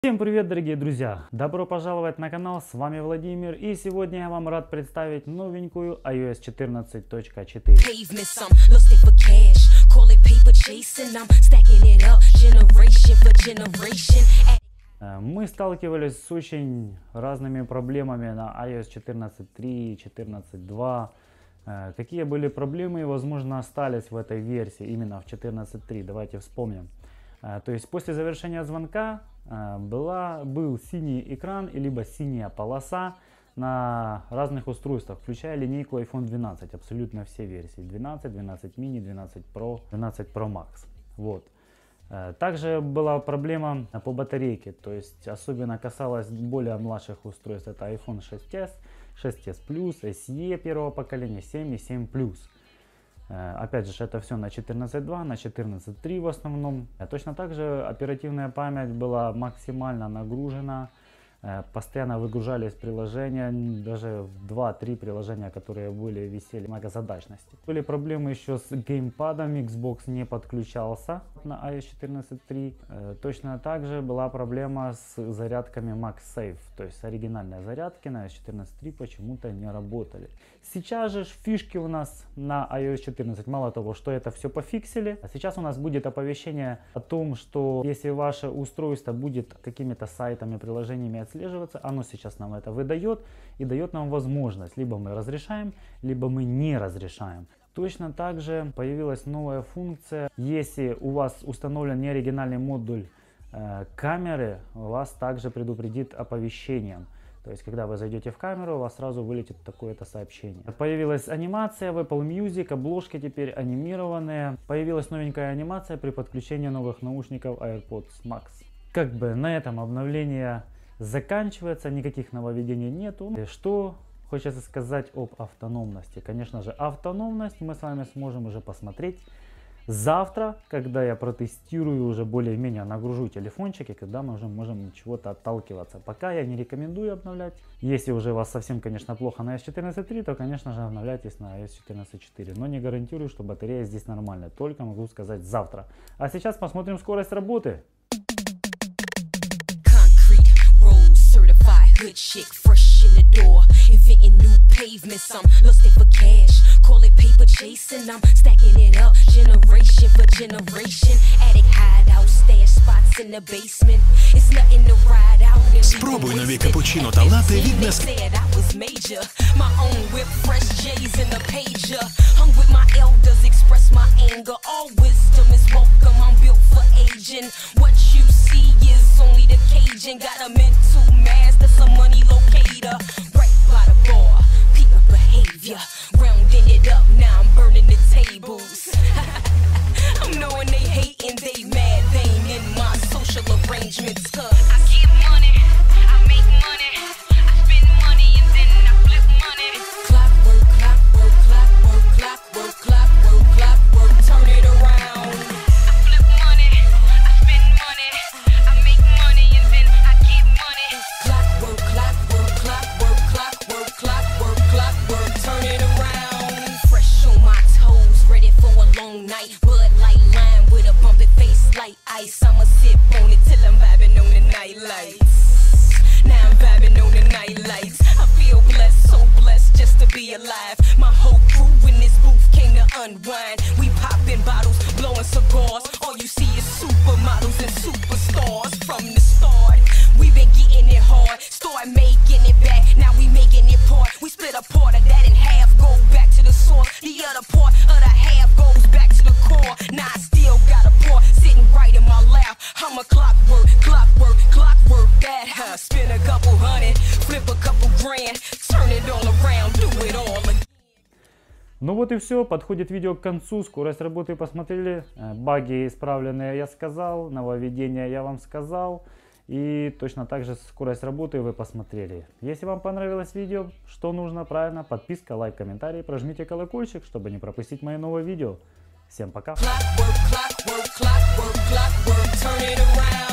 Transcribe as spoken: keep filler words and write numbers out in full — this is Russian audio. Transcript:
Всем привет, дорогие друзья! Добро пожаловать на канал, с вами Владимир, и сегодня я вам рад представить новенькую ай о эс четырнадцать точка четыре. Мы сталкивались с очень разными проблемами на ай о эс четырнадцать три, четырнадцать два. Какие были проблемы и, возможно, остались в этой версии, именно в четырнадцать три? Давайте вспомним. То есть после завершения звонка была, был синий экран и либо синяя полоса на разных устройствах, включая линейку айфон двенадцать, абсолютно все версии: двенадцать, двенадцать мини, двенадцать про, двенадцать про макс. Вот. Также была проблема по батарейке, то есть особенно касалось более младших устройств. Это айфон шесть эс, шесть эс плюс, эс и первого поколения, семь и семь плюс. Опять же, это все на четырнадцать два, на четырнадцать три в основном. Точно так же оперативная память была максимально нагружена. Постоянно выгружались приложения, даже два-три приложения, которые были, висели многозадачности. Были проблемы еще с геймпадом, Xbox не подключался на ай о эс четырнадцать три. Точно так же была проблема с зарядками MagSafe, то есть оригинальные зарядки на ай о эс четырнадцать три почему-то не работали. Сейчас же фишки у нас на ай о эс четырнадцать, мало того, что это все пофиксили, а сейчас у нас будет оповещение о том, что если ваше устройство будет какими-то сайтами, приложениями отслеживаться, оно сейчас нам это выдает и дает нам возможность: либо мы разрешаем, либо мы не разрешаем. Точно так же появилась новая функция: если у вас установлен неоригинальный модуль э, камеры, вас также предупредит оповещением. То есть, когда вы зайдете в камеру, у вас сразу вылетит такое-то сообщение. Появилась анимация в Apple Music, обложки теперь анимированные. Появилась новенькая анимация при подключении новых наушников AirPods Max. Как бы на этом обновление заканчивается, никаких нововведений нету. Что хочется сказать об автономности? Конечно же, автономность мы с вами сможем уже посмотреть завтра, когда я протестирую, уже более-менее нагружу телефончики, когда мы уже можем от чего-то отталкиваться. Пока я не рекомендую обновлять. Если уже у вас совсем, конечно, плохо на ай о эс четырнадцать три, то, конечно же, обновляйтесь на ай о эс четырнадцать четыре. Но не гарантирую, что батарея здесь нормальная. Только могу сказать завтра. А сейчас посмотрим скорость работы. Good chick, fresh in the door, inventing new pavements. I'm lusting for cash, call it paper chasing. I'm stacking it up, generation for generation. Attic hideout, stash spots in the basement. It's nothing to ride out. Спробуй нові капучино та латте від Nestlé. I was major, my own whip, fresh J's in the pager. Hung with my elders, express my anger. All wisdom is welcome. I'm built for aging. What you see is only the caging. Got a mental master, some money locator. Right by the bar, people behavior. Rounding it up, now I'm burning the tables. I'm knowing they hating, they mad, they ain't in my social arrangements. Cause I get money, I make money, I spend money and then I flip money. Clockwork, clockwork, clockwork, clockwork, clockwork, clockwork, turn it around. I flip money, I spend money, I make money and then I get money. Clockwork, clockwork, clockwork, clockwork, clockwork, clockwork, turn it around. Fresh on my toes, ready for a long night. Bud light lime with a bumpy face like ice. I'ma sip on it till I'm vibing on the night lights. Now I'm vibing on the night lights. I feel blessed, so blessed just to be alive. My whole crew in this booth came to unwind. We popping bottles, blowing cigars. All you see is supermodels and superstars. From the start, we've been getting it hard. Start making it back, now we making it part. We split a part of that in half, go back to the source. The other part of the half goes back to the core. Now I still got a part sitting right in my lap. I'm a clockwork, clockwork, clockwork that huh? Spin a couple hundred, flip a couple grand, turn it all around, do it all again. Ну вот и все, подходит видео к концу, скорость работы посмотрели, баги исправленные я сказал, нововведения я вам сказал, и точно так же скорость работы вы посмотрели. Если вам понравилось видео, что нужно? Правильно, подписка, лайк, комментарий, прожмите колокольчик, чтобы не пропустить мои новые видео. Всем пока! Clockwork, clockwork, clockwork, clockwork, turn it around.